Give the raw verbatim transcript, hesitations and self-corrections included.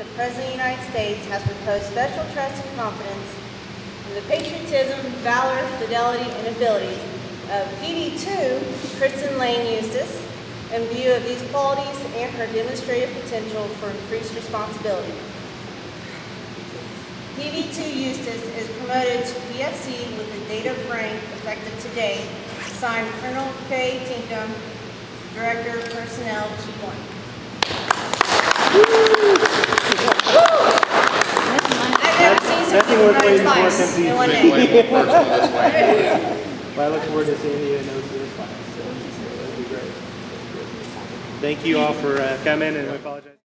the President of the United States has reposed special trust and confidence in the patriotism, valor, fidelity, and abilities of P D two, Kristen Lane Eustace, in view of these qualities and her demonstrated potential for increased responsibility. P D two Eustace is promoted to P F C with the date of rank effective today. Signed, Colonel K. Tinkham, Director of Personnel, G one. I've never seen Nothing someone worth waiting for twice comes easy. in one day. Well, I look forward to seeing you in those this class. So that'd be great. Thank you all for uh, coming, and I apologize.